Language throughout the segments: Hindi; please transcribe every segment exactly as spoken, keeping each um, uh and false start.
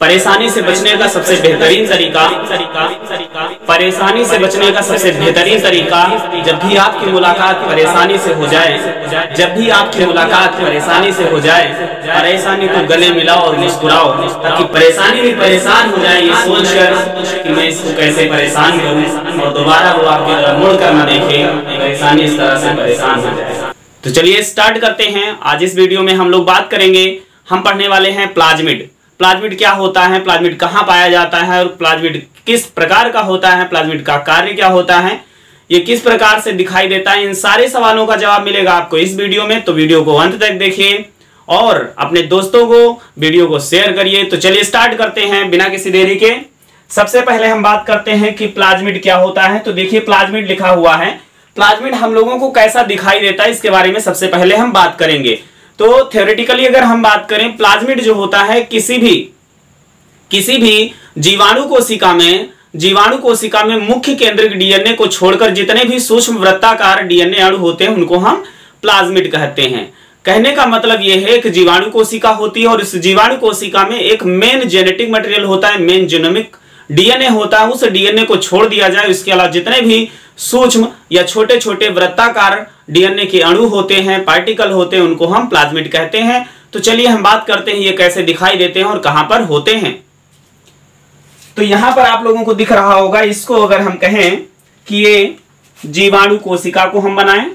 परेशानी से बचने का सबसे बेहतरीन तरीका परेशानी से बचने का सबसे बेहतरीन तरीका जब भी आपकी मुलाकात परेशानी से हो जाए जब भी आपकी मुलाकात परेशानी से हो जाए परेशानी को गले मिलाओ और मुस्कुराओ, ताकि परेशानी भी परेशान हो जाए ये सोचकर कि मैं इसको कैसे परेशान करूं और दोबारा वो आपकी तरफ मुड़ कर न देखे, परेशानी इस तरह से परेशान हो जाए। तो चलिए स्टार्ट करते हैं। आज इस वीडियो में हम लोग बात करेंगे, हम पढ़ने वाले हैं प्लाज्मिड। प्लाज्मिड क्या होता है, प्लाज्मिड कहाँ पाया जाता है और प्लाज्मिड किस प्रकार का होता है, प्लाज्मिड का कार्य क्या होता है, ये किस प्रकार से दिखाई देता है, इन सारे सवालों का जवाब मिलेगा आपको इस वीडियो में। तो वीडियो को अंत तक देखिए और अपने दोस्तों को वीडियो को शेयर करिए। तो चलिए स्टार्ट करते हैं बिना किसी देरी के। सबसे पहले हम बात करते हैं कि प्लाज्मिड क्या होता है। तो देखिए प्लाज्मिड लिखा हुआ है, प्लाज्मिड हम लोगों को कैसा दिखाई देता है इसके बारे में सबसे पहले हम बात करेंगे। तो थ्योरेटिकली अगर हम बात करें, प्लाज्मिड जो होता है किसी भी किसी भी जीवाणु कोशिका में जीवाणु कोशिका में मुख्य केंद्रक डीएनए को छोड़कर जितने भी सूक्ष्म वृत्ताकार डीएनए अणु होते हैं उनको हम प्लाज्मिड कहते हैं। कहने का मतलब यह है कि जीवाणु कोशिका होती है और इस जीवाणु कोशिका में एक मेन जेनेटिक मटेरियल होता है, मेन जीनोमिक डीएनए होता है। उस डीएनए को छोड़ दिया जाए, इसके अलावा जितने भी सूक्ष्म या छोटे छोटे वृत्ताकार डीएनए के अणु होते हैं, पार्टिकल होते हैं, उनको हम प्लाज्मिड कहते हैं। तो चलिए हम बात करते हैं ये कैसे दिखाई देते हैं और कहां पर होते हैं। तो यहां पर आप लोगों को दिख रहा होगा, इसको अगर हम कहें कि ये जीवाणु कोशिका को हम बनाएं,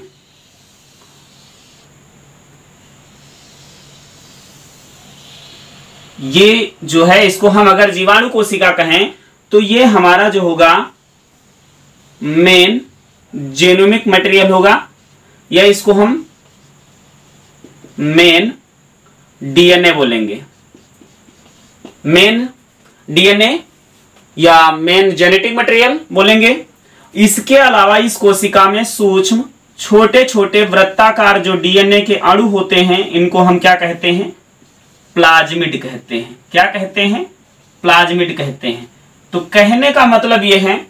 ये जो है इसको हम अगर जीवाणु कोशिका कहें तो ये हमारा जो होगा मेन जेनोमिक मटेरियल होगा, या इसको हम मेन डीएनए बोलेंगे, मेन डीएनए या मेन जेनेटिक मटेरियल बोलेंगे। इसके अलावा इस कोशिका में सूक्ष्म छोटे छोटे वृत्ताकार जो डीएनए के अणु होते हैं इनको हम क्या कहते हैं, प्लाज्मिड कहते हैं। क्या कहते हैं, प्लाज्मिड कहते हैं। तो कहने का मतलब यह है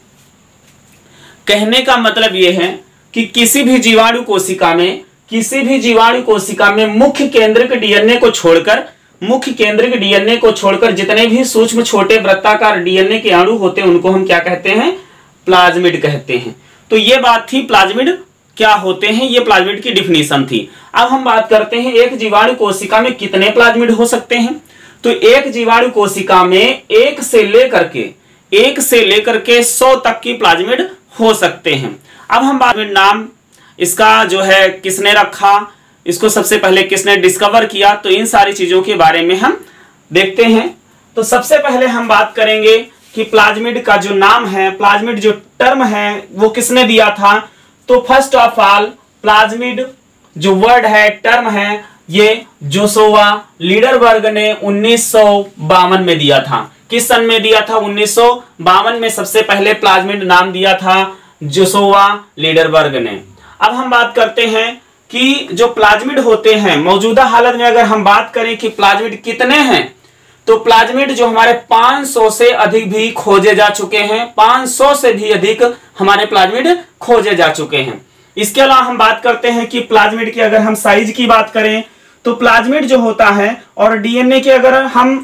कहने का मतलब यह है कि किसी भी जीवाणु कोशिका में किसी भी जीवाणु कोशिका में मुख्य केंद्रक डीएनए को छोड़कर मुख्य केंद्रक डीएनए को छोड़कर जितने भी सूक्ष्म छोटे वृत्ताकार डीएनए के अणु होते हैं उनको हम क्या कहते हैं, प्लाज्मिड कहते हैं। तो ये बात थी प्लाज्मिड क्या होते हैं, ये प्लाज्मिड की डिफिनीशन थी। अब हम बात करते हैं एक जीवाणु कोशिका में कितने प्लाज्मिड हो सकते हैं। तो एक जीवाणु कोशिका में एक से लेकर के एक से लेकर के सौ तक की प्लाज्मिड हो सकते हैं। अब हम बात में नाम इसका जो है किसने रखा, इसको सबसे पहले किसने डिस्कवर किया, तो इन सारी चीजों के बारे में हम देखते हैं। तो सबसे पहले हम बात करेंगे कि प्लाज्मिड का जो नाम है, प्लाज्मिड जो टर्म है वो किसने दिया था। तो फर्स्ट ऑफ ऑल प्लाज्मिड जो वर्ड है, टर्म है, ये जोशुआ लीडरबर्ग ने उन्नीस सौ बावन में दिया था। किस सन में दिया था, उन्नीस सौ बावन में सबसे पहले प्लाज्मिड नाम दिया था जोशुआ लीडरबर्ग ने। अब हम बात करते हैं कि जो प्लाज्मिड होते हैं मौजूदा हालत में अगर हम बात करें कि प्लाज्मिड कितने हैं, तो प्लाज्मिड जो हमारे पाँच सौ से अधिक भी खोजे जा चुके हैं, पाँच सौ से भी अधिक हमारे प्लाज्मिड खोजे जा चुके हैं। इसके अलावा हम बात करते हैं कि प्लाज्मिड की अगर हम साइज की बात करें तो प्लाज्मिड जो होता है और डीएनए की अगर हम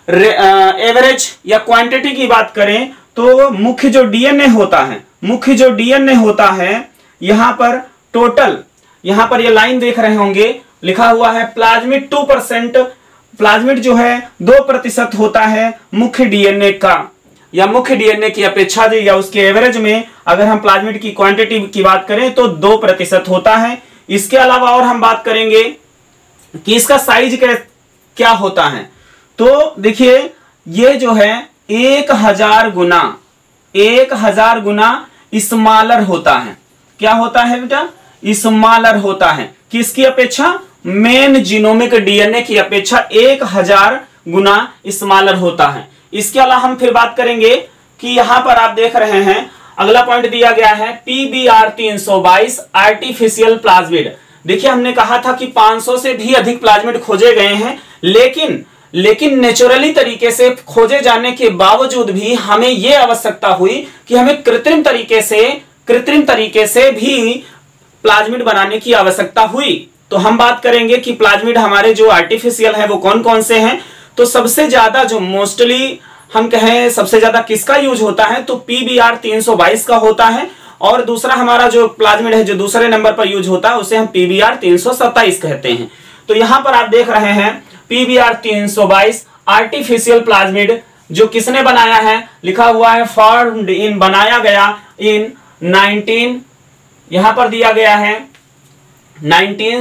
एवरेज या क्वांटिटी की बात करें तो मुख्य जो डीएनए होता है मुख्य जो डीएनए होता है यहां पर टोटल, यहां पर ये लाइन देख रहे होंगे लिखा हुआ है प्लाज्मिड टू परसेंट, प्लाज्मिड जो है दो प्रतिशत होता है मुख्य डीएनए का, या मुख्य डीएनए की अपेक्षा या उसके एवरेज में अगर हम प्लाज्मिड की क्वांटिटी की बात करें तो दो प्रतिशत होता है। इसके अलावा और हम बात करेंगे कि इसका साइज क्या होता है। तो देखिए ये जो है एक हजार गुना एक हजार गुना स्मॉलर होता है। क्या होता है बेटा, स्मॉलर होता है। किसकी अपेक्षा, मेन जीनोमिक डीएनए की अपेक्षा एक हजार गुना स्मॉलर होता है। इसके अलावा हम फिर बात करेंगे कि यहां पर आप देख रहे हैं अगला पॉइंट दिया गया है पीबीआर तीन सौ बाईस आर्टिफिशियल प्लाज्मिड। देखिए हमने कहा था कि पाँच सौ से भी अधिक प्लाज्मिड खोजे गए हैं, लेकिन लेकिन नेचुरली तरीके से खोजे जाने के बावजूद भी हमें यह आवश्यकता हुई कि हमें कृत्रिम तरीके से कृत्रिम तरीके से भी प्लाज्मिड बनाने की आवश्यकता हुई। तो हम बात करेंगे कि प्लाज्मिड हमारे जो आर्टिफिशियल है वो कौन कौन से हैं। तो सबसे ज्यादा जो मोस्टली हम कहें सबसे ज्यादा किसका यूज होता है, तो पीबीआर तीन सौ बाईस का होता है। और दूसरा हमारा जो प्लाज्मिड है जो दूसरे नंबर पर यूज होता है उसे हम पीबीआर तीन सौ सत्ताईस कहते हैं। तो यहां पर आप देख रहे हैं पीबीआर तीन सौ बाईस आर्टिफिशियल प्लाज्मिड जो किसने बनाया है, लिखा हुआ है फॉर्म्ड इन, बनाया गया इन नाइनटीन, यहां पर दिया गया है nineteen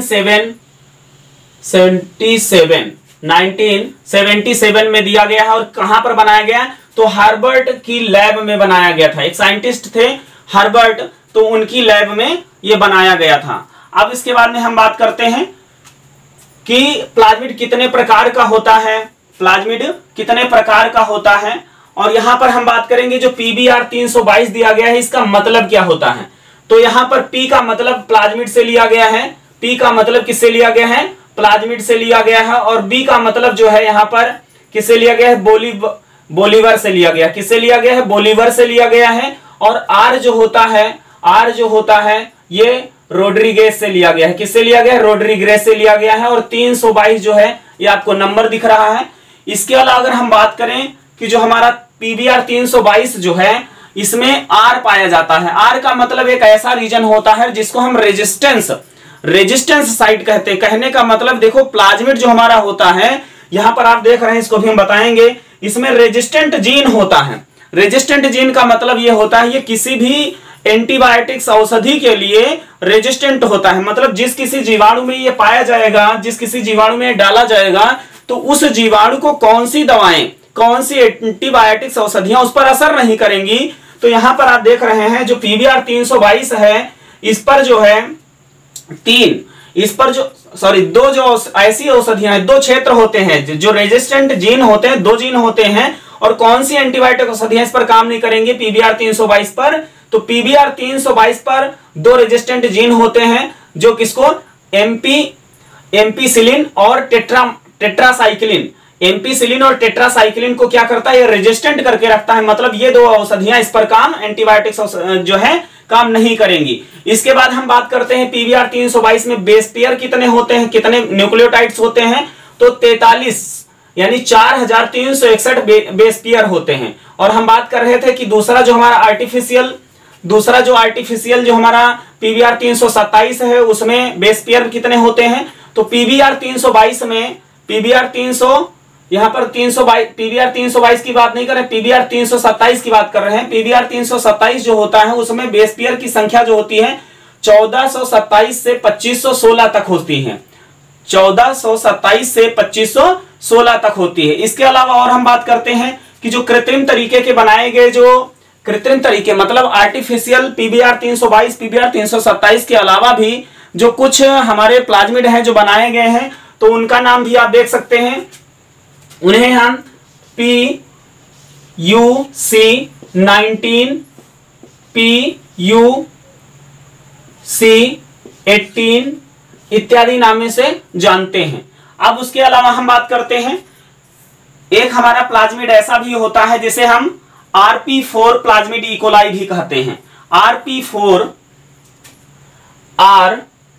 seventy seven, nineteen seventy seven में दिया गया है। और कहां पर बनाया गया, तो हार्वर्ड की लैब में बनाया गया था। एक साइंटिस्ट थे हार्वर्ड, तो उनकी लैब में यह बनाया गया था। अब इसके बाद में हम बात करते हैं कि प्लाज्मिड कितने प्रकार का होता है, प्लाज्मिड कितने प्रकार का होता है। और यहां पर हम बात करेंगे जो पीबीआर तीन सौ बाईस दिया गया है इसका मतलब क्या होता है। तो यहां पर P का मतलब प्लाज्मिड से लिया गया है, P का मतलब किससे लिया गया है, प्लाज्मिड से लिया गया है। और B का मतलब जो है यहां पर किससे लिया गया है, बोलिव बोलीवर से लिया गया, किससे लिया गया है, बोलीवर से लिया गया है। और R जो होता है, R जो होता है ये रोड्रिगेज से लिया गया है, किससे लिया गया है, रोड्रिगेज से लिया गया है। और तीन सौ बाईस जो है ये आपको नंबर दिख रहा है। इसके अलावा अगर हम बात करें कि जो हमारा पीबीआर तीन सौ बाईस जो है इसमें R पाया जाता है। R का मतलब एक ऐसा रीजन होता है जिसको हम रेजिस्टेंस रेजिस्टेंस साइट कहते हैं। कहने का मतलब देखो प्लाज्मिड जो हमारा होता है यहां पर आप देख रहे हैं, इसको भी हम बताएंगे, इसमें रेजिस्टेंट जीन होता है। रेजिस्टेंट जीन का मतलब यह होता है ये किसी भी एंटीबायोटिक्स औषधि के लिए रेजिस्टेंट होता है। मतलब जिस किसी जीवाणु में ये पाया जाएगा, जिस किसी जीवाणु में डाला जाएगा तो उस जीवाणु को कौन सी दवाएं, कौन सी एंटीबायोटिक्स औषधियां उस पर असर नहीं करेंगी। तो यहां पर आप देख रहे हैं जो पीबीआर तीन सौ बाईस है इस पर जो है तीन, इस पर जो सॉरी दो जो ऐसी औषधियां हैं, दो क्षेत्र होते हैं जो रेजिस्टेंट जीन होते हैं, दो जीन होते हैं। और कौन सी एंटीबायोटिक औषधियां इस पर काम नहीं करेंगे पीबीआर तीन सौ बाईस पर, तो पीबीआर तीन सौ बाईस पर दो रेजिस्टेंट जीन होते हैं जो किसको, एमपी एम्पीसिलिन और टेट्रा टेट्रासाइक्लिन। एम्पीसिलिन और टेट्रासाइक्लिन को क्या करता है, ये रेजिस्टेंट करके रखता है। मतलब ये दो औषधियां इस पर काम, एंटीबायोटिक्स जो है काम नहीं करेंगी। इसके बाद हम बात करते हैं पीबीआर तीन सौ बाईस में बेस पेयर कितने होते हैं, कितने न्यूक्लियोटाइड्स होते हैं, तो तैतालीस यानी चार हजार तीन सौ इकसठ बेस पेयर होते हैं। और हम बात कर रहे थे कि दूसरा जो हमारा आर्टिफिशियल दूसरा जो आर्टिफिशियल जो हमारा पीबीआर तीन सौ सत्ताईस है उसमें बेस पेयर कितने होते हैं, तो पीबीआर तीन सौ बाईस में पीबीआर तीन सौ यहां पर तीन सौ बाईस पीबीआर तीन सौ बाईस की बात नहीं कर रहे, पीबीआर तीन सौ सत्ताईस की बात कर रहे हैं। पीबीआर तीन सौ सत्ताईस जो होता है उसमें बेस पेयर की संख्या जो होती है चौदह सौ सत्ताईस से पच्चीस सौ सोलह तक होती है, चौदह सौ सत्ताईस से पच्चीस सौ सोलह तक होती है। इसके अलावा और हम बात करते हैं कि जो कृत्रिम तरीके के बनाए गए, जो कृत्रिम तरीके मतलब आर्टिफिशियल पीबीआर तीन सौ बाईस पीबीआर तीन सौ सत्ताईस के अलावा भी जो कुछ हमारे प्लाज्मिड हैं जो बनाए गए हैं, तो उनका नाम भी आप देख सकते हैं। उन्हें हम P U C nineteen, P U C eighteen इत्यादि नाम से जानते हैं। अब उसके अलावा हम बात करते हैं, एक हमारा प्लाज्मिड ऐसा भी होता है जिसे हम R P four plasmid E coli भी कहते हैं। R P four R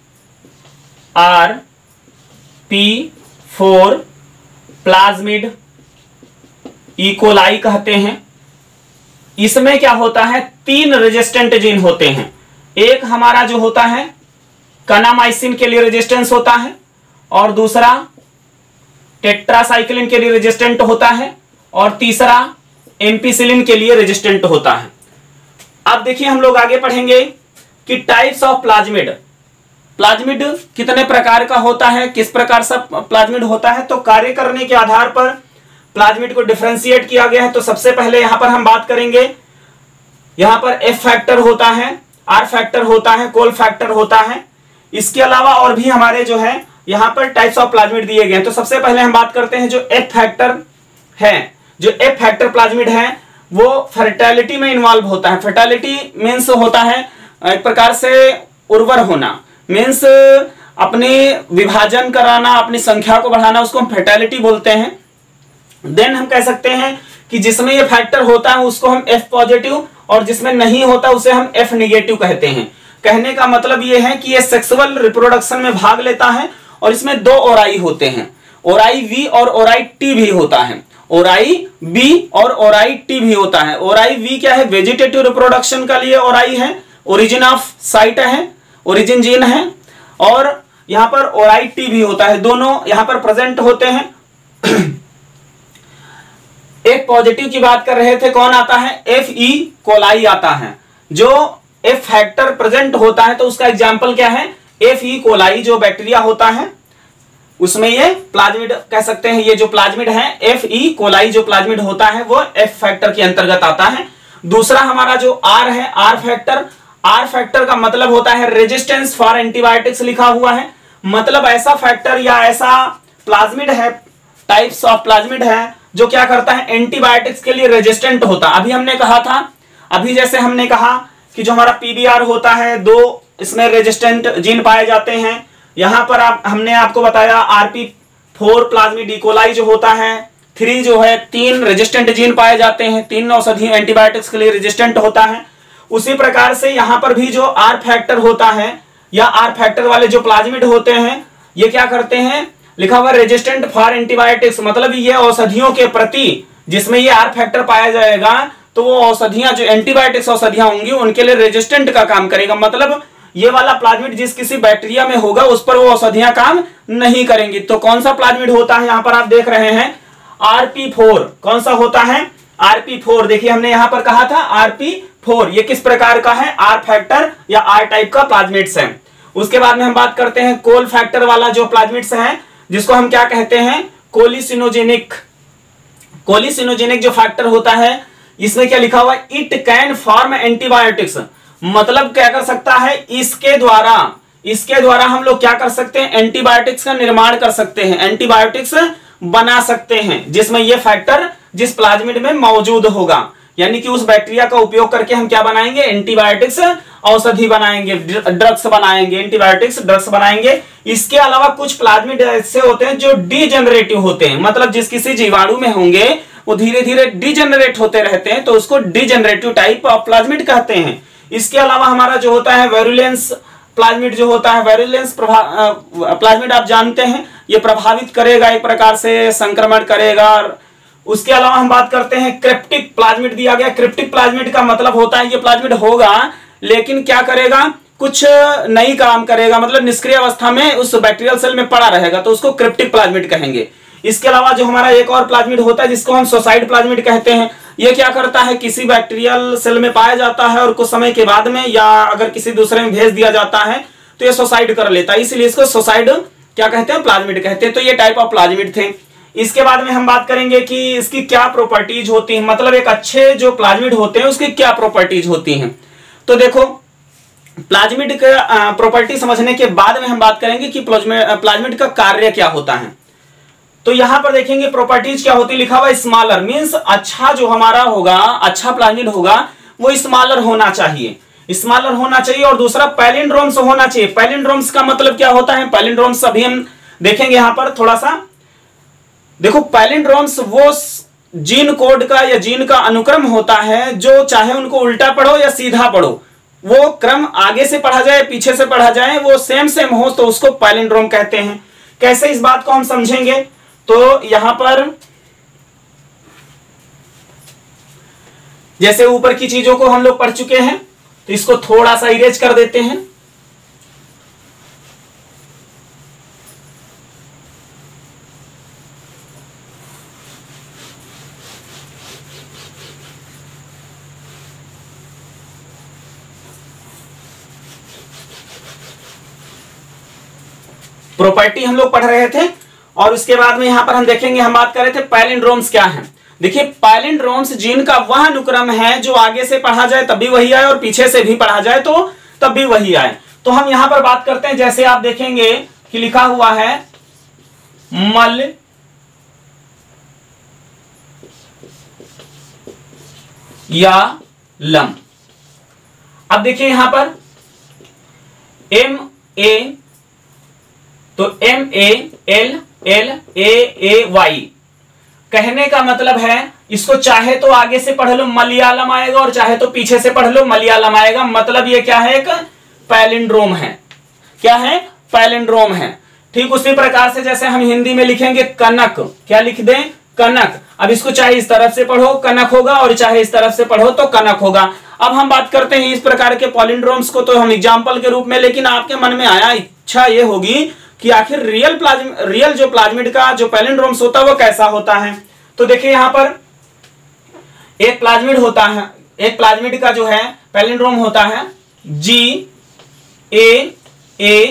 R P four plasmid E coli कहते हैं। इसमें क्या होता है, तीन रेजिस्टेंट जीन होते हैं। एक हमारा जो होता है कनामाइसिन के लिए रेजिस्टेंस होता है, और दूसरा टेट्रासाइक्लिन के लिए रेजिस्टेंट होता है, और तीसरा एम्पीसिलिन के लिए रेजिस्टेंट होता है। अब देखिए हम लोग आगे पढ़ेंगे कि टाइप्स ऑफ प्लाज्मिड, प्लाज्मिड कितने प्रकार का होता है, किस प्रकार से प्लाज्मिड होता है। तो कार्य करने के आधार पर प्लाज्मिड को डिफरेंशिएट किया गया है। तो सबसे पहले यहां पर हम बात करेंगे, यहां पर एफ फैक्टर होता है, आर फैक्टर होता है, कोल फैक्टर होता है। इसके अलावा और भी हमारे जो है यहां पर टाइप्स ऑफ प्लाज्मिड दिए गए हैं। तो सबसे पहले हम बात करते हैं जो एफ फैक्टर है, जो एफ फैक्टर प्लाज्मिड है वो फर्टिलिटी में इन्वॉल्व होता है। फर्टिलिटी मीन्स होता है एक प्रकार से उर्वर होना, मीन्स अपने विभाजन कराना, अपनी संख्या को बढ़ाना, उसको हम फर्टिलिटी बोलते हैं। देन हम कह सकते हैं कि जिसमें ये फैक्टर होता है उसको हम एफ पॉजिटिव, और जिसमें नहीं होता उसे हम एफ निगेटिव कहते हैं। कहने का मतलब ये है कि ये सेक्सुअल रिप्रोडक्शन में भाग लेता है, और इसमें दो ओराई होते हैं, ओराई वी और ओराई टी भी होता है, ओराई बी और ओराई टी भी होता है। ओराई वी क्या है, वेजिटेटिव रिप्रोडक्शन का लिए ओराई है, ओरिजिन ऑफ साइट है, ओरिजिन जीन है, और यहां पर ओराई टी भी होता है, दोनों यहां पर प्रेजेंट होते हैं। एक पॉजिटिव की बात कर रहे थे, कौन आता है, एफ ई कोलाई आता है, जो एफ फैक्टर प्रेजेंट होता है तो उसका एग्जाम्पल क्या है, एफ ई कोलाई जो बैक्टीरिया होता है उसमें ये प्लाज्मिड कह सकते हैं, ये जो प्लाज्मिड है एफ ई कोलाई जो प्लाज्मिड होता है वो एफ फैक्टर के अंतर्गत आता है। दूसरा हमारा जो आर है, आर फैक्टर, आर फैक्टर का मतलब होता है रेजिस्टेंस फॉर एंटीबायोटिक्स लिखा हुआ है, मतलब ऐसा फैक्टर या ऐसा प्लाज्मिड है, टाइप्स ऑफ प्लाज्मिड है जो क्या करता है, एंटीबायोटिक्स के लिए रेजिस्टेंट होता। अभी हमने कहा था, अभी जैसे हमने कहा कि जो हमारा पीबीआर होता है दो इसमें रेजिस्टेंट जीन पाए जाते हैं, यहां पर आप हमने आपको बताया आरपी फोर प्लाज्मिड इकोलाई जो होता है, थ्री जो है तीन रेजिस्टेंट जीन पाए जाते हैं, तीन औषधि एंटीबायोटिक्स के लिए रेजिस्टेंट होता है। उसी प्रकार से यहां पर भी जो आर फैक्टर होता है या आर फैक्टर वाले जो प्लाज्मिड होते हैं ये क्या करते हैं, लिखा हुआ रेजिस्टेंट फॉर एंटीबायोटिक्स, मतलब ये औषधियों के प्रति जिसमें ये आर फैक्टर पाया जाएगा तो वो औषधियां जो एंटीबायोटिक्स औषधियां होंगी उनके लिए रेजिस्टेंट का काम करेगा, मतलब ये वाला प्लाज्मिड जिस किसी बैक्टीरिया में होगा उस पर वो औषधियां काम नहीं करेंगी। तो कौन सा प्लाज्मिड होता है, यहां पर आप देख रहे हैं आर पी फोर, कौन सा होता है, आर पी फोर। देखिए हमने यहां पर कहा था आर पी फोर, ये किस प्रकार का है, आर फैक्टर या आर टाइप का प्लाज्मिड्स है। उसके बाद में हम बात करते हैं कोल फैक्टर वाला जो प्लाज्मिड्स है, जिसको हम क्या कहते हैं, कोलिसिनोजेनिक। कोलिसिनोजेनिक जो फैक्टर होता है इसमें क्या लिखा हुआ है, इट कैन फॉर्म एंटीबायोटिक्स, मतलब क्या कर सकता है, इसके द्वारा इसके द्वारा हम लोग क्या कर सकते हैं, एंटीबायोटिक्स का निर्माण कर सकते हैं, एंटीबायोटिक्स बना सकते हैं, जिसमें ये फैक्टर जिस प्लाज्मिड में मौजूद होगा, यानी कि उस बैक्टीरिया का उपयोग करके हम क्या बनाएंगे, एंटीबायोटिक्स औषधि बनाएंगे, ड्रग्स बनाएंगे, एंटीबायोटिक्स ड्रग्स बनाएंगे। इसके अलावा कुछ प्लाज्मिड ऐसे होते हैं जो डीजेनरेटिव होते हैं, मतलब जिस किसी जीवाणु में होंगे वो धीरे धीरे डीजेनरेट होते रहते हैं, तो उसको डीजेनरेटिव टाइप ऑफ प्लाज्मिड कहते हैं। इसके अलावा हमारा जो होता है वेरुलेंस प्लाज्मिड जो होता है, वेरुलेंस प्लाज्मिड आप जानते हैं ये प्रभावित करेगा, एक प्रकार से संक्रमण करेगा। उसके अलावा हम बात करते हैं क्रिप्टिक प्लाज्मिड दिया गया, क्रिप्टिक प्लाज्मिड का मतलब होता है ये प्लाज्मिड होगा लेकिन क्या करेगा, कुछ नहीं काम करेगा, मतलब निष्क्रिय अवस्था में उस बैक्टीरियल सेल में पड़ा रहेगा, तो उसको क्रिप्टिक प्लाज्मिड कहेंगे। इसके अलावा जो हमारा एक और प्लाज्मिड होता है जिसको हम सोसाइड प्लाज्मिड कहते हैं, ये क्या करता है, किसी बैक्टीरियल सेल में पाया जाता है और कुछ समय के बाद में या अगर किसी दूसरे में भेज दिया जाता है तो ये सोसाइड कर लेता है, इसलिए इसको सोसाइड क्या कहते हैं, प्लाज्मिड कहते हैं। तो ये टाइप ऑफ प्लाज्मिड थे। इसके बाद में हम बात करेंगे कि इसकी क्या प्रॉपर्टीज होती हैं, मतलब एक अच्छे जो प्लाज्मिड होते हैं उसकी क्या प्रॉपर्टीज होती हैं। तो देखो प्लाज्मिड का प्रॉपर्टी समझने के बाद में हम बात करेंगे कि प्लाज्मिड का कार्य क्या होता है। तो यहां पर देखेंगे प्रॉपर्टीज क्या होती है, लिखा हुआ स्मॉलर, मींस अच्छा जो हमारा होगा, अच्छा प्लाज्मिड होगा वो स्मॉलर होना चाहिए, स्मॉलर होना चाहिए। और दूसरा पैलिंड्रोम्स होना चाहिए। पैलिंड्रोम्स का मतलब क्या होता है, पैलिंड्रोम्स अभी हम देखेंगे यहां पर थोड़ा सा। देखो पैलिंड्रोम्स वो जीन कोड का या जीन का अनुक्रम होता है जो चाहे उनको उल्टा पढ़ो या सीधा पढ़ो, वो क्रम आगे से पढ़ा जाए पीछे से पढ़ा जाए वो सेम सेम हो तो उसको पैलिंड्रोम कहते हैं। कैसे इस बात को हम समझेंगे, तो यहां पर जैसे ऊपर की चीजों को हम लोग पढ़ चुके हैं तो इसको थोड़ा सा इरेज कर देते हैं। प्रॉपर्टी हम लोग पढ़ रहे थे और उसके बाद में यहां पर हम देखेंगे, हम बात कर रहे थे पैलिंड्रोम्स क्या है। देखिए पैलिंड्रोम्स जीन का वह अनुक्रम है जो आगे से पढ़ा जाए तब भी वही आए और पीछे से भी पढ़ा जाए तो तब भी वही आए। तो हम यहां पर बात करते हैं, जैसे आप देखेंगे कि लिखा हुआ है मल या लम। अब देखिए यहां पर एम ए, तो M A L L A A Y कहने का मतलब है इसको चाहे तो आगे से पढ़ लो मलयालम आएगा और चाहे तो पीछे से पढ़ लो मलयालम आएगा, मतलब ये क्या है, एक पैलिंड्रोम है। क्या है, पैलिंड्रोम है। ठीक उसी प्रकार से जैसे हम हिंदी में लिखेंगे कनक, क्या लिख दें, कनक। अब इसको चाहे इस तरफ से पढ़ो कनक होगा और चाहे इस तरफ से पढ़ो तो कनक होगा। अब हम बात करते हैं इस प्रकार के पॉलिंड्रोम्स को, तो हम एग्जाम्पल के रूप में, लेकिन आपके मन में आया इच्छा ये होगी कि आखिर रियल प्लाज्म रियल जो प्लाज्मिड का जो पैलिंड्रोम्स होता है वो कैसा होता है। तो देखिए यहां पर एक प्लाज्मिड होता है, एक प्लाज्मिड का जो है पैलिंड्रोम होता है जी ए ए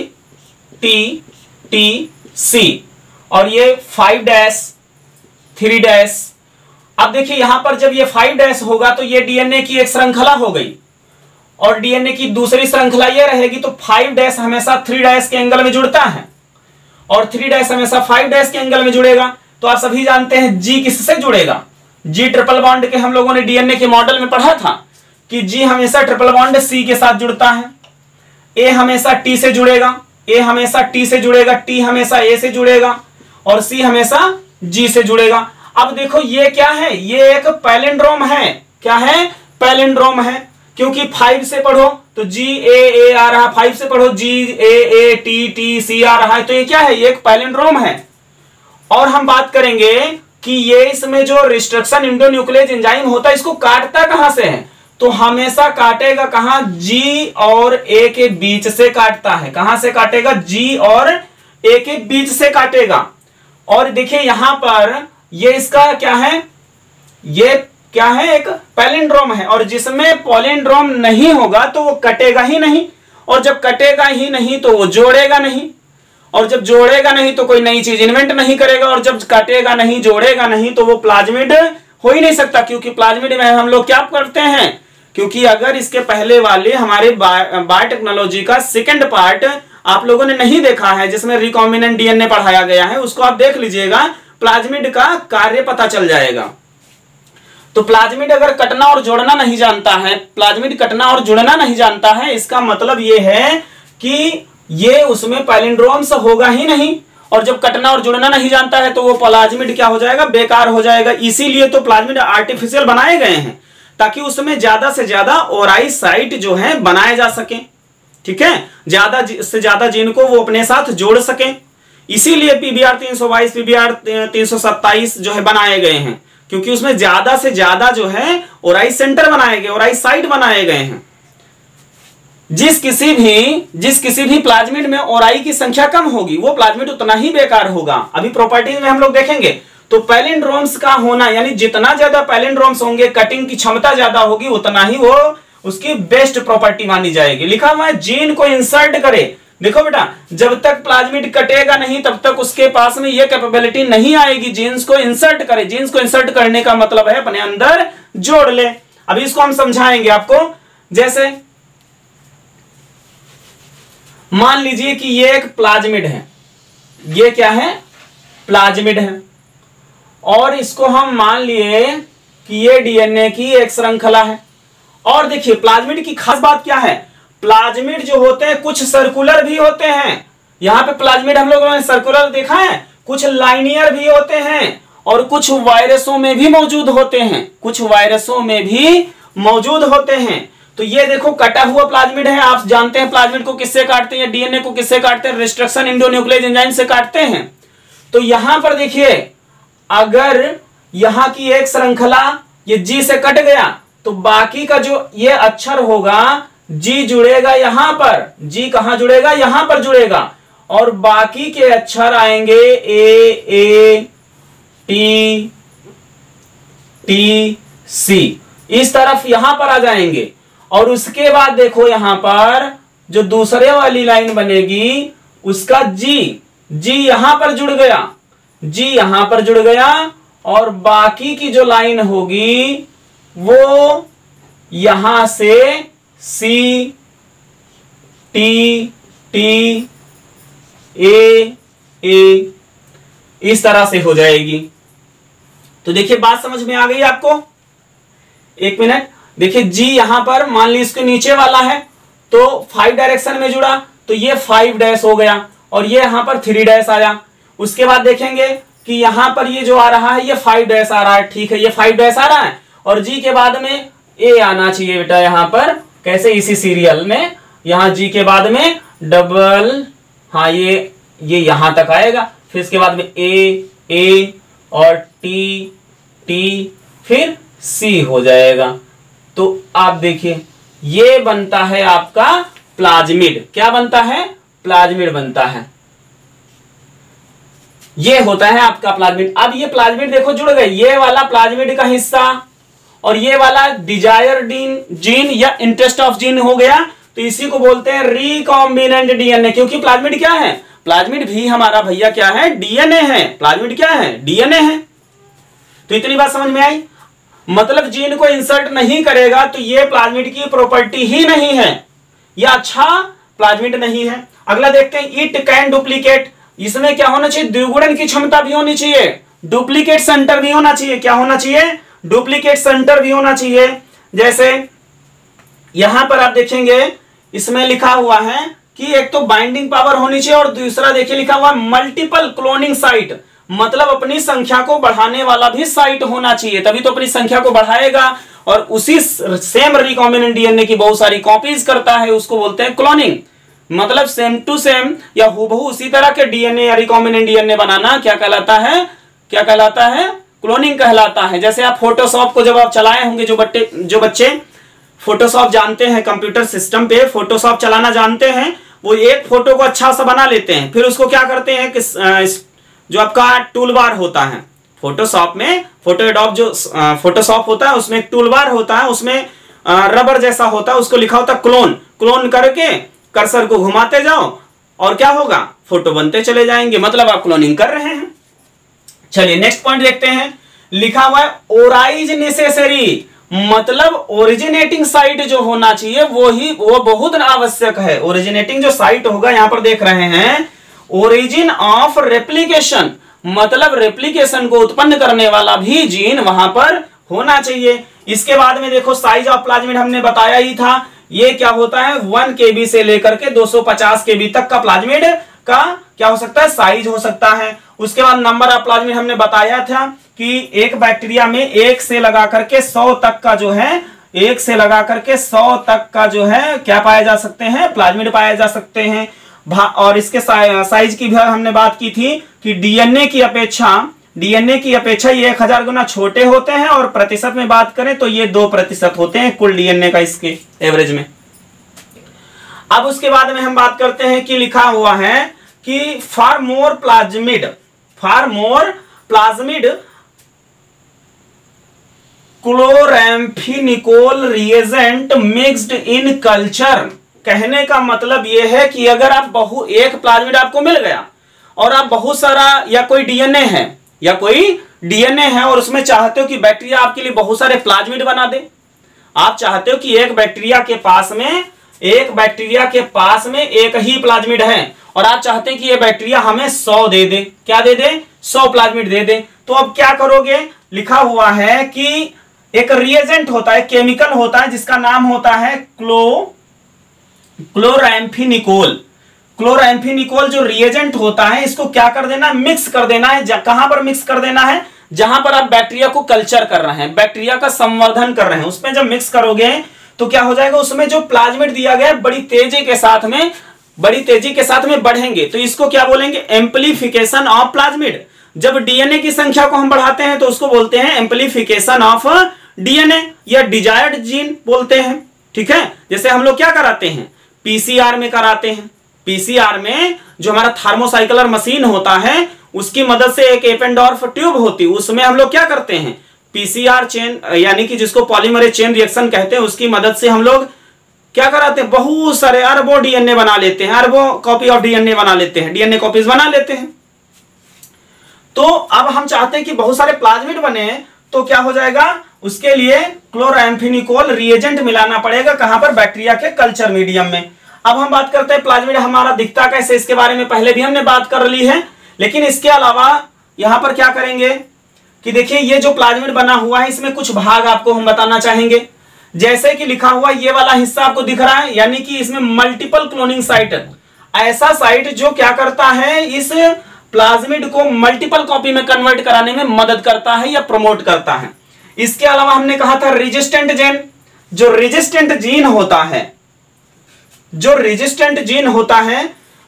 टी टी सी, और ये फाइव डैश थ्री डैश। अब देखिए यहां पर जब ये फाइव डैश होगा तो ये डीएनए की एक श्रृंखला हो गई, और डीएनए की दूसरी श्रृंखला ये रहेगी, तो फाइव डैश हमेशा थ्री डैश के एंगल में जुड़ता है और थ्री डैश हमेशा फाइव डैश के एंगल में जुड़ेगा। तो आप सभी जानते हैं जी किससे जुड़ेगा, जी ट्रिपल बॉन्ड के हम लोगों ने डीएनए के मॉडल में पढ़ा था कि जी हमेशा ट्रिपल बॉन्ड सी के साथ जुड़ता है, ए हमेशा टी से जुड़ेगा, ए हमेशा टी से जुड़ेगा, टी हमेशा ए से जुड़ेगा और सी हमेशा जी से जुड़ेगा। अब देखो ये क्या है, ये एक पैलिंड्रोम है। क्या है, पैलिंड्रोम है, क्योंकि फाइव से पढ़ो तो जी ए ए आ रहा है, फाइव से पढ़ो जी ए ए टी टी सी आ रहा है, तो ये क्या है, ये एक पैलिंड्रोम है। और हम बात करेंगे कि ये इसमें जो रिस्ट्रक्शन इंडोन्यूक्लियेज एंजाइम होता है इसको काटता कहां से है, तो हमेशा काटेगा कहां, जी और ए के बीच से काटता है। कहां से काटेगा, जी और ए के बीच से काटेगा। और देखिए यहां पर ये इसका क्या है, ये क्या है, एक पैलिंड्रोम है, और जिसमें पैलिंड्रोम नहीं होगा तो वो कटेगा ही नहीं, और जब कटेगा ही नहीं तो वो जोड़ेगा नहीं, और जब जोड़ेगा नहीं तो कोई नई चीज इन्वेंट नहीं करेगा, और जब काटेगा नहीं जोड़ेगा नहीं तो वो प्लाज्मिड हो ही नहीं सकता। क्योंकि प्लाज्मिड में हम लोग क्या करते हैं, क्योंकि अगर इसके पहले वाले हमारे बायोटेक्नोलॉजी का सेकंड पार्ट आप लोगों ने नहीं देखा है जिसमें रिकॉम्बिनेंट डीएनए पढ़ाया गया है, उसको आप देख लीजिएगा, प्लाज्मिड का कार्य पता चल जाएगा। तो प्लाज्मिड अगर कटना और जोड़ना नहीं जानता है, प्लाज्मिड कटना और जुड़ना नहीं जानता है, इसका मतलब यह है कि ये उसमें पैलिंड्रोम्स होगा ही नहीं, और जब कटना और जुड़ना नहीं जानता है तो वो प्लाज्मिड क्या हो जाएगा, बेकार हो जाएगा। इसीलिए तो प्लाज्मिड आर्टिफिशियल बनाए गए हैं ताकि उसमें ज्यादा से ज्यादा ओराई साइट जो है बनाए जा सके, ठीक है, ज्यादा से ज्यादा जीन को वो अपने साथ जोड़ सके। इसीलिए पीबीआर तीन सौ बाईस पीबीआर तीन सौ सत्ताईस जो है बनाए गए हैं, क्योंकि उसमें ज्यादा से ज्यादा जो है ओराई सेंटर बनाए गए, ओराई साइट बनाए गए हैं। जिस किसी भी जिस किसी भी प्लाज्मिड में ओराई की संख्या कम होगी वो प्लाज्मिड उतना ही बेकार होगा। अभी प्रॉपर्टीज में हम लोग देखेंगे तो पैलिंड्रोम्स का होना, यानी जितना ज्यादा पैलिंड्रोम्स होंगे, कटिंग की क्षमता ज्यादा होगी, उतना ही वो उसकी बेस्ट प्रॉपर्टी मानी जाएगी। लिखा हुआ है जीन को इंसर्ट करे। देखो बेटा, जब तक प्लाज्मिड कटेगा नहीं तब तक उसके पास में ये कैपेबिलिटी नहीं आएगी जीन्स को इंसर्ट करे। जीन्स को इंसर्ट करने का मतलब है अपने अंदर जोड़ ले। अभी इसको हम समझाएंगे आपको। जैसे मान लीजिए कि ये एक प्लाज्मिड है, ये क्या है, प्लाज्मिड है, और इसको हम मान लिए कि ये डीएनए की एक श्रृंखला है। और देखिए प्लाज्मिड की खास बात क्या है, प्लाज्मिड जो होते हैं कुछ सर्कुलर भी होते हैं। यहां पे प्लाज्मिड हम लोगों ने सर्कुलर देखा है, कुछ लाइनियर भी होते हैं, और कुछ वायरसों में भी मौजूद होते हैं, कुछ वायरसों में भी मौजूद होते हैं। तो ये देखो कटा हुआ प्लाज्मिड है। आप जानते हैं प्लाज्मिड को किससे काटते हैं, डीएनए को किससे काटते हैं, रिस्ट्रक्शन इंडोन्यूक्लियेज एंजाइम से काटते हैं। तो यहां पर देखिए, अगर यहां की एक श्रृंखला ये जी से कट गया तो बाकी का जो ये अक्षर होगा, जी जुड़ेगा यहां पर, जी कहां जुड़ेगा, यहां पर जुड़ेगा, और बाकी के अक्षर आएंगे ए ए टी टी सी, इस तरफ यहां पर आ जाएंगे। और उसके बाद देखो यहां पर जो दूसरे वाली लाइन बनेगी उसका जी, जी यहां पर जुड़ गया, जी यहां पर जुड़ गया, और बाकी की जो लाइन होगी वो यहां से सी टी टी ए ए इस तरह से हो जाएगी। तो देखिए बात समझ में आ गई आपको। एक मिनट देखिए, जी यहां पर मान ली इसके नीचे वाला है तो फाइव डायरेक्शन में जुड़ा, तो ये फाइव डैश हो गया, और ये यहां पर थ्री डैश आया। उसके बाद देखेंगे कि यहां पर ये जो आ रहा है ये फाइव डैश आ रहा है, ठीक है, ये फाइव डैश आ रहा है, और जी के बाद में ए आना चाहिए बेटा यहां पर। कैसे, इसी सीरियल में यहां जी के बाद में डबल, हाँ ये ये यहां तक आएगा, फिर इसके बाद में ए ए और टी टी फिर सी हो जाएगा। तो आप देखिए ये बनता है आपका प्लाज्मिड। क्या बनता है? प्लाज्मिड बनता है। ये होता है आपका प्लाज्मिड। अब ये प्लाज्मिड देखो जुड़ गए, ये वाला प्लाज्मिड का हिस्सा और ये वाला डिजायर जीन या इंटरेस्ट ऑफ जीन हो गया, तो इसी को बोलते हैं रिकॉम्बिनेंट डीएनए। क्योंकि प्लाज्मिड क्या है? प्लाज्मिड भी हमारा भैया क्या है? डीएनए है। प्लाज्मिड क्या है? डीएनए है। तो इतनी बात समझ में आई? मतलब जीन को इंसर्ट नहीं करेगा तो ये प्लाज्मिड की प्रॉपर्टी ही नहीं है, यह अच्छा प्लाज्मिड नहीं है। अगला देखते हैं, इट कैन डुप्लीकेट। इसमें क्या होना चाहिए? द्विगुणन की क्षमता भी होनी चाहिए, डुप्लीकेट सेंटर भी होना चाहिए। क्या होना चाहिए? डुप्लीकेट सेंटर भी होना चाहिए। जैसे यहां पर आप देखेंगे इसमें लिखा हुआ है कि एक तो बाइंडिंग पावर होनी चाहिए और दूसरा देखिए लिखा हुआ मल्टीपल क्लोनिंग साइट, मतलब अपनी संख्या को बढ़ाने वाला भी साइट होना चाहिए, तभी तो अपनी संख्या को बढ़ाएगा और उसी सेम रिकॉम्बिनेंट डीएनए की बहुत सारी कॉपीज करता है, उसको बोलते हैं क्लोनिंग। मतलब सेम टू सेम या हूबहू उसी तरह के डीएनए या रिकॉम्बिनेंट डीएनए बनाना क्या कहलाता है? क्या कहलाता है? क्लोनिंग कहलाता है। जैसे आप फोटोशॉप को जब आप चलाए होंगे, जो बच्चे जो बच्चे फोटोशॉप जानते हैं, कंप्यूटर सिस्टम पे फोटोशॉप चलाना जानते हैं, वो एक फोटो को अच्छा सा बना लेते हैं, फिर उसको क्या करते हैं कि जो आपका टूल बार होता है फोटोशॉप में, फोटो एडोब जो फोटोशॉप होता है उसमें एक टूल बार होता है, उसमें रबर जैसा होता है, उसको लिखा होता है क्लोन। क्लोन करके कर्सर को घुमाते जाओ और क्या होगा? फोटो बनते चले जाएंगे, मतलब आप क्लोनिंग कर रहे हैं। चलिए नेक्स्ट पॉइंट देखते हैं। लिखा हुआ है ओराइज नेसेसरी, मतलब ओरिजिनेटिंग साइट जो होना चाहिए वो ही वो बहुत आवश्यक है। ओरिजिनेटिंग जो साइट होगा, यहां पर देख रहे हैं ओरिजिन ऑफ रेप्लिकेशन, मतलब रेप्लिकेशन को उत्पन्न करने वाला भी जीन वहां पर होना चाहिए। इसके बाद में देखो साइज ऑफ प्लाज्मिड हमने बताया ही था, ये क्या होता है? वन केबी से लेकर के दो सौ पचास केबी तक का प्लाज्मिड का क्या हो सकता है? साइज हो सकता है। उसके बाद नंबर ऑफ प्लाज्मिड हमने बताया था कि एक बैक्टीरिया में एक से लगा करके सौ तक का जो है, एक से लगा करके सौ तक का जो है क्या पाए जा सकते हैं? प्लाज्मिड पाए जा सकते हैं। और इसके साइज की भी हमने बात की थी कि डीएनए की अपेक्षा डीएनए की अपेक्षा ये एक हजार गुना छोटे होते हैं और प्रतिशत में बात करें तो ये दो प्रतिशत होते हैं कुल डीएनए का इसके एवरेज में। अब उसके बाद में हम बात करते हैं कि लिखा हुआ है कि for more plasmid for more plasmid chloramphenicol reagent mixed in culture. कहने का मतलब यह है कि अगर आप बहु एक प्लाज्मिड आपको मिल गया और आप बहुत सारा या कोई डीएनए है या कोई डीएनए है और उसमें चाहते हो कि बैक्टीरिया आपके लिए बहुत सारे प्लाज्मिड बना दे, आप चाहते हो कि एक बैक्टीरिया के पास में एक बैक्टीरिया के पास में एक ही प्लाज्मिड है और आप चाहते हैं कि ये बैक्टीरिया हमें सौ दे दे, क्या दे दे? सौ प्लाज्मिड दे दे। तो अब क्या करोगे? लिखा हुआ है कि एक रिएजेंट होता है, केमिकल होता है जिसका नाम होता है क्लो क्लोरैम्फेनिकोल। क्लोरैम्फेनिकोल जो रिएजेंट होता है इसको क्या कर देना? मिक्स कर देना है। कहां पर मिक्स कर देना है? जहां पर आप बैक्टीरिया को कल्चर कर रहे हैं, बैक्टीरिया का संवर्धन कर रहे हैं, उसमें जब मिक्स करोगे तो क्या हो जाएगा? उसमें जो प्लाज्मिड दिया गया है बड़ी तेजी के साथ में बड़ी तेजी के साथ में बढ़ेंगे, तो इसको क्या बोलेंगे? Amplification of plasmid. जब डीएनए की संख्या को हम बढ़ाते हैं तो उसको बोलते हैं एम्प्लीफिकेशन ऑफ डीएनए या डिजायर्ड जीन बोलते हैं। ठीक है, जैसे हम लोग क्या कराते हैं? पीसीआर में कराते हैं। पीसीआर में जो हमारा थर्मोसाइक्लर मशीन होता है उसकी मदद से एक एपेंडोर्फ ट्यूब होती है, उसमें हम लोग क्या करते हैं? पीसीआर चेन यानी कि जिसको पॉलीमरेज चेन रिएक्शन कहते हैं, उसकी मदद से हम लोग क्या कराते हैं? बहुत सारे अरबों डीएनए बना लेते हैं, अरबों कॉपी ऑफ डीएनए बना लेते हैं, डीएनए कॉपीज बना लेते हैं। तो अब हम चाहते हैं कि बहुत सारे प्लाज्मिड बने, तो क्या हो जाएगा? उसके लिए क्लोरैम्फेनिकोल रिएजेंट मिलाना पड़ेगा। कहां पर? बैक्टीरिया के कल्चर मीडियम में। अब हम बात करते हैं प्लाज्मिड हमारा दिखता कैसे, इसके बारे में पहले भी हमने बात कर ली है, लेकिन इसके अलावा यहां पर क्या करेंगे कि देखिए ये जो प्लाज्मिड बना हुआ है इसमें कुछ भाग आपको हम बताना चाहेंगे। जैसे कि लिखा हुआ ये वाला हिस्सा आपको दिख रहा है, यानी कि इसमें मल्टीपल क्लोनिंग साइट, ऐसा साइट जो क्या करता है? इस प्लाज्मिड को मल्टीपल कॉपी में कन्वर्ट कराने में मदद करता है या प्रमोट करता है। इसके अलावा हमने कहा था रेजिस्टेंट जीन, जो रेजिस्टेंट जीन होता है जो रेजिस्टेंट जीन होता है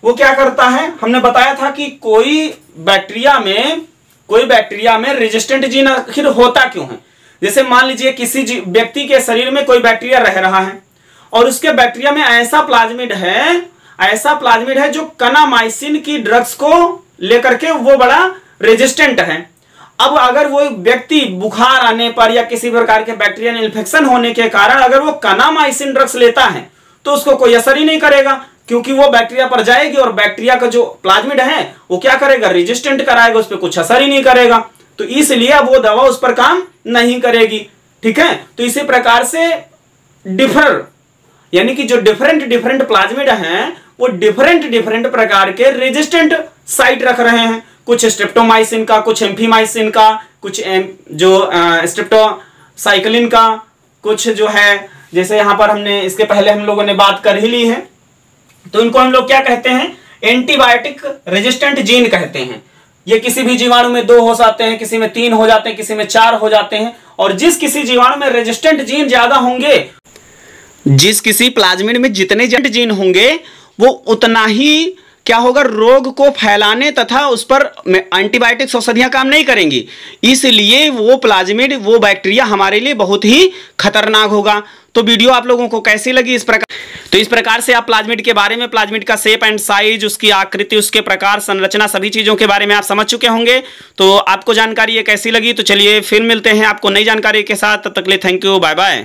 वो क्या करता है, हमने बताया था कि कोई बैक्टीरिया में कोई बैक्टीरिया में रेजिस्टेंट जीन आखिर होता क्यों है। जैसे मान लीजिए किसी व्यक्ति के शरीर में कोई बैक्टीरिया रह रहा है और उसके बैक्टीरिया में ऐसा प्लाज्मिड है ऐसा प्लाज्मिड है जो कनामाइसिन की ड्रग्स को लेकर के वो बड़ा रेजिस्टेंट है। अब अगर वो व्यक्ति बुखार आने पर या किसी प्रकार के बैक्टीरियल इन्फेक्शन होने के कारण अगर वो कनामाइसिन ड्रग्स लेता है तो उसको कोई असर ही नहीं करेगा, क्योंकि वो बैक्टीरिया पर जाएगी और बैक्टीरिया का जो प्लाज्मिड है वो क्या करेगा, रेजिस्टेंट कराएगा, उस पर कुछ असर ही नहीं करेगा, तो इसलिए अब वो दवा उस पर काम नहीं करेगी। ठीक है, तो इसी प्रकार से डिफर यानी कि जो डिफरेंट डिफरेंट प्लाज्मिड हैं वो डिफरेंट डिफरेंट प्रकार के रेजिस्टेंट साइट रख रहे हैं, कुछ स्ट्रेप्टोमाइसिन का, कुछ एम्फीमाइसिन का, कुछ एम, जो स्ट्रेप्टोसाइक्लिन का, कुछ जो है जैसे यहां पर हमने इसके पहले हम लोगों ने बात कर ही ली है, तो इनको हम लोग क्या कहते हैं, एंटीबायोटिक रेजिस्टेंट जीन कहते हैं। ये किसी भी जीवाणु में दो हो जाते हैं, किसी में तीन हो जाते हैं, किसी में चार हो जाते हैं, और जिस किसी जीवाणु में रेजिस्टेंट जीन ज्यादा होंगे, जिस किसी प्लाज्मिड में जितने जीन होंगे वो उतना ही क्या होगा, रोग को फैलाने तथा उस पर एंटीबायोटिक्स औषधियां काम नहीं करेंगी, इसलिए वो प्लाज्मिड वो बैक्टीरिया हमारे लिए बहुत ही खतरनाक होगा। तो वीडियो आप लोगों को कैसी लगी इस प्रकार, तो इस प्रकार से आप प्लाज्मिड के बारे में, प्लाज्मिड का शेप एंड साइज, उसकी आकृति, उसके प्रकार, संरचना, सभी चीजों के बारे में आप समझ चुके होंगे। तो आपको जानकारी ये कैसी लगी, तो चलिए फिर मिलते हैं आपको नई जानकारी के साथ, तब तक के लिए थैंक यू, बाय बाय।